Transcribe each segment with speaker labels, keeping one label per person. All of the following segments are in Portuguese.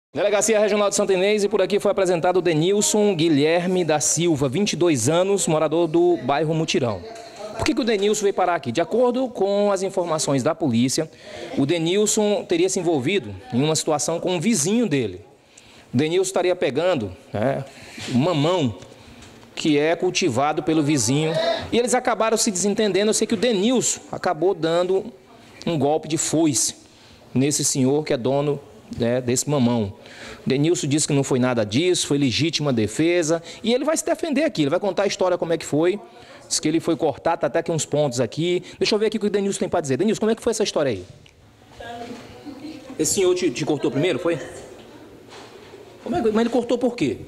Speaker 1: Delegacia Regional de Santa Inês, e por aqui foi apresentado o Denilson Guilherme da Silva, 22 anos, morador do bairro Mutirão. Por que o Denilson veio parar aqui? De acordo com as informações da polícia, o Denilson teria se envolvido em uma situação com um vizinho dele. O Denilson estaria pegando um mamão que é cultivado pelo vizinho, e eles acabaram se desentendendo. Eu sei que o Denilson acabou dando um golpe de foice nesse senhor que é dono desse mamão. O Denilson disse que não foi nada disso, foi legítima defesa, e ele vai se defender aqui, ele vai contar a história como é que foi. Diz que ele foi cortado, tá até aqui uns pontos aqui. Deixa eu ver aqui o que o Denilson tem para dizer. Denilson, como é que foi essa história aí? Esse senhor te cortou primeiro, foi? Mas ele cortou por quê?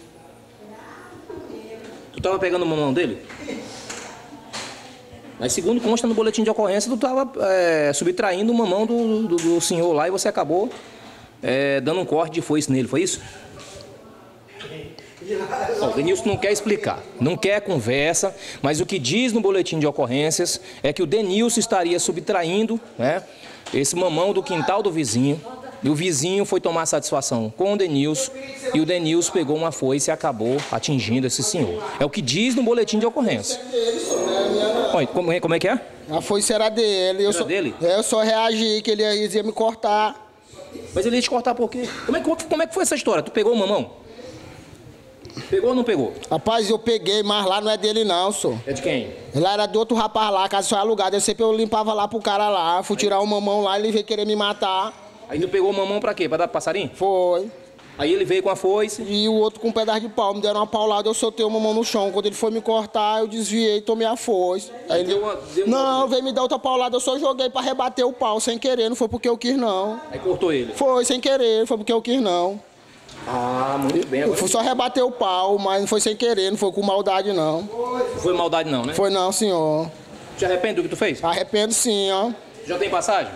Speaker 1: Tu estava pegando o mamão dele? Mas segundo consta no boletim de ocorrência, tu estava subtraindo o mamão do senhor lá e você acabou dando um corte de foice nele, foi isso? O Denilson não quer explicar, não quer conversa, mas o que diz no boletim de ocorrências é que o Denilson estaria subtraindo esse mamão do quintal do vizinho, e o vizinho foi tomar satisfação com o Denilson, e o Denilson pegou uma foice e acabou atingindo esse senhor. É o que diz no boletim de ocorrência. Oi, como é que é?
Speaker 2: A foice era dele. Eu só reagi que ele ia me cortar.
Speaker 1: Mas ele ia te cortar por quê? Como é que foi essa história? Tu pegou o mamão? Pegou ou não pegou?
Speaker 2: Rapaz, eu peguei, mas lá não é dele não, senhor.
Speaker 1: É de quem?
Speaker 2: Lá era do outro rapaz lá, a casa só é alugada. Eu sempre limpava lá pro cara lá, fui tirar o mamão lá, ele veio querer me matar.
Speaker 1: Aí tu pegou o mamão pra quê? Pra dar pro passarinho?
Speaker 2: Foi.
Speaker 1: Aí ele veio com a foice.
Speaker 2: E o outro com um pedaço de pau, me deram uma paulada, eu soltei o mamão no chão. Quando ele foi me cortar, eu desviei e tomei a foice. Aí ele... Não, veio me dar outra paulada, eu só joguei pra rebater o pau, sem querer, não foi porque eu quis não.
Speaker 1: Aí cortou ele?
Speaker 2: Foi, sem querer, foi porque eu quis não.
Speaker 1: Ah, muito bem. Agora...
Speaker 2: Foi só rebater o pau, mas não foi sem querer, não foi com maldade não.
Speaker 1: Não foi maldade não, né?
Speaker 2: Foi não, senhor.
Speaker 1: Te arrepende do que tu fez?
Speaker 2: Arrependo sim, ó.
Speaker 1: Já tem passagem?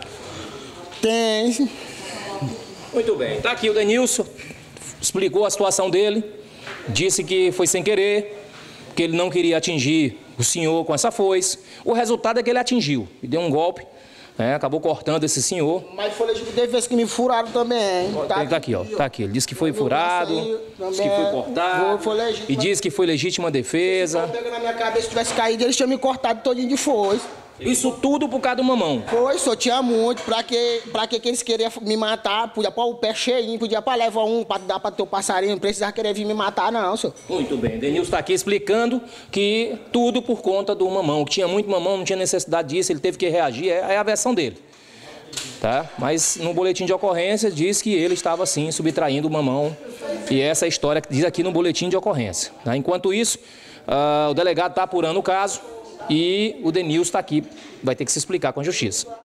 Speaker 2: Tem.
Speaker 1: Muito bem. Tá aqui o Denilson, explicou a situação dele, disse que foi sem querer, que ele não queria atingir o senhor com essa foice. O resultado é que ele atingiu e deu um golpe, acabou cortando esse senhor.
Speaker 2: Mas foi legítima defesa que me furaram também.
Speaker 1: Tá aqui, ó. Tá aqui. Ele disse que foi furado, disse que foi cortado, e disse que foi legítima defesa.
Speaker 2: Se pegando na minha cabeça, se tivesse caído, eles tinham me cortado todinho de foice.
Speaker 1: Isso tudo por causa do mamão?
Speaker 2: Foi, só tinha muito. Pra que eles queriam me matar? Podia pôr o pé cheinho, podia pra levar um, pra dar pra ter o passarinho, não precisava querer vir me matar não, senhor.
Speaker 1: Muito bem, Denilson está aqui explicando que tudo por conta do mamão, que tinha muito mamão, não tinha necessidade disso, ele teve que reagir, é a versão dele. Tá? Mas no boletim de ocorrência diz que ele estava sim subtraindo o mamão, e essa é a história que diz aqui no boletim de ocorrência. Tá? Enquanto isso, o delegado está apurando o caso, e o Denilson está aqui, vai ter que se explicar com a justiça.